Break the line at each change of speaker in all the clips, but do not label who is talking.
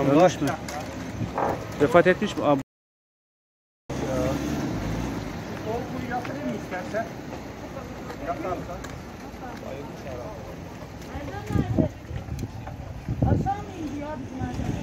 Ölmüş mü? Vefat etmiş mi? Abi.
Korkuyu yatırayım mı istersen? Yatarsan.
Bayılmış herhalde. Erdem nerede? Aşağı mı indi ya bizim Erdem?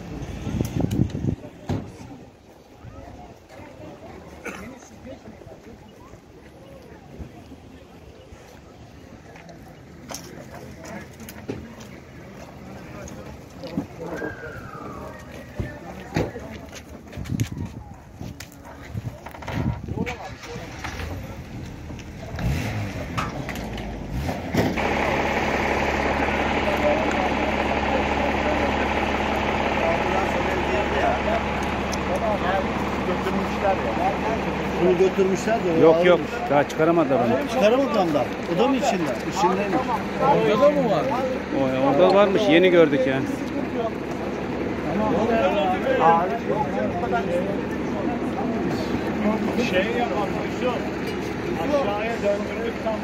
Bunu götürmüşler de.
Yok yok. Daha çıkaramadılar onu.
Çıkaramadılar da. O da mı içinde? İçindeymiş.
Orada da mı var?
Orada varmış. Yeni gördük yani.
Şey yapalım. Şu aşağıya döndürdük tam.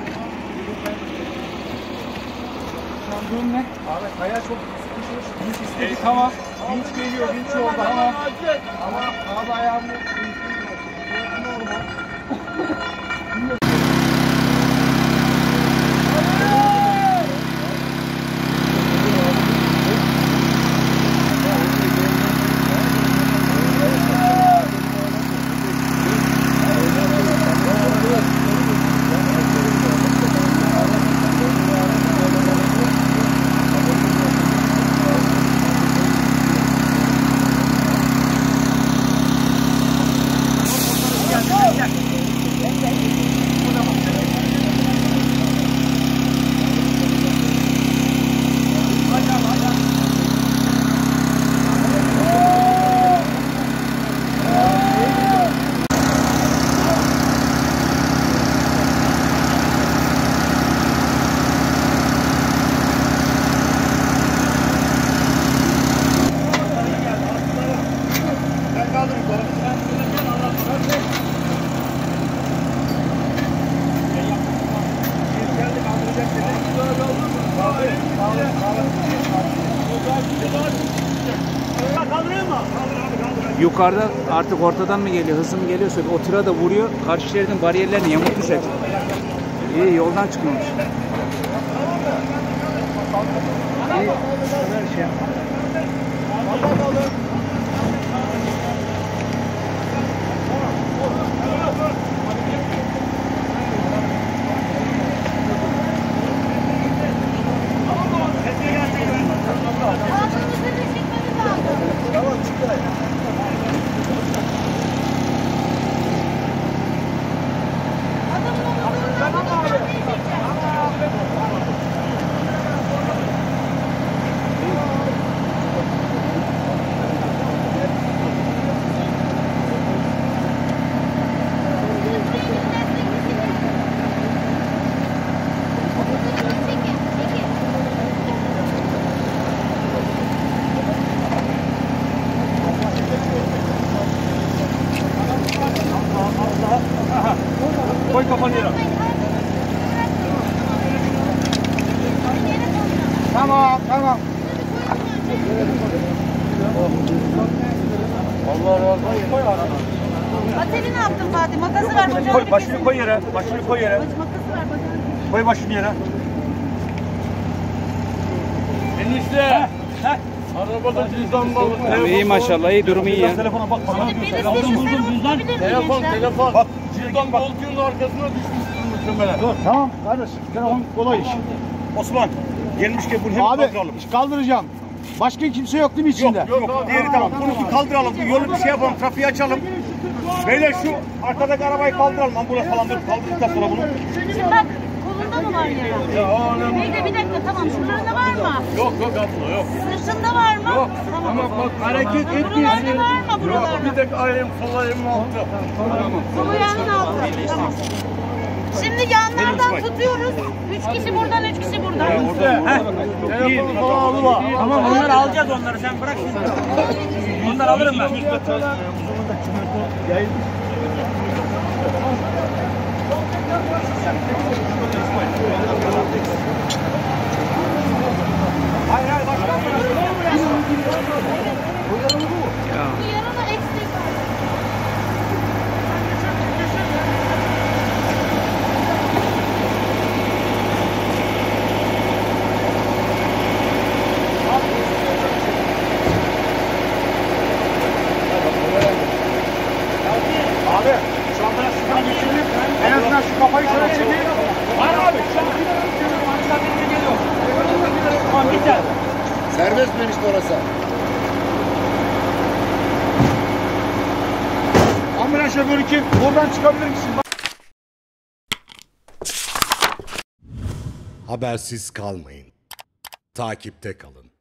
Sandığın ne? Abi kaya çok sıkışmış. Vinç istedik ama vinç geliyor. Vinç oldu ama abi ayağımı normal.
Yukarıda artık ortadan mı geliyor, hızlı mı geliyorsa o tıra da vuruyor. Karşı şeridin bariyerlerini yamultmuş hep. İyi yoldan çıkmamış. İyi. Her şey.
Koy kafanı yere. Tamam. Allah razı olsun. Koy arada.
Ateli ne yaptın Fatih? Makası var bacağını.
Koy başını koy yere. Başını koy yere.
Makası var bacağını.
Koy başını yere. Enişte. Arabada cüzdan balık.
İyi maşallah, iyi durumu iyi ya.
Telefona bak bana. Telefon. Bak cüzdan koltuğun arkasına düşmüş muhtemelen.
Dur tamam kardeş. Telefon kolay iş.
Osman gelmişken bunu hem
Abi
kaldıralım.
kaldıracağım. Başka kimse yok değil mi içinde?
Yok. Diğeri tamam. Bunu bir kaldıralım. Bu yolu bir şey yapalım. Trafiği açalım. Beyler şu arkadaki arabayı kaldıralım. Ambulans falan dur. Kaldırdıktan sonra bunu.
Şimdi bak kolunda mı var yara?
Ya önemli.
Bir dakika tamam. Şuralarında var mı?
Yok abla yok.
Sırtında var mı?
Yok.
Tamam.
Ama bak hareket etmiyorsun.
Buralarda var mı buralarda?
Yok. Bir tek ayağım sol ayağım altı. Tamam.
Sol ayağının altı. Tamam. Şimdi yanlardan tutuyoruz. 3 kişi buradan, 3 kişi buradan.
Telefonu falan alma.
Tamam onları alacağız onları sen bırak şimdi. Onları alırım ben.
Hayır başka.
Ya.
Bu yanına eksik var.
Abi şu an ben şuradan geçirdim. En azından şu kafayı şöyle çekeyim. Var abi. Şu an geliyor. Tamam biter.
Serbest mi işte orası?
Ambulans şoförü kim? Oradan çıkabilir misin?
Habersiz kalmayın. Takipte kalın.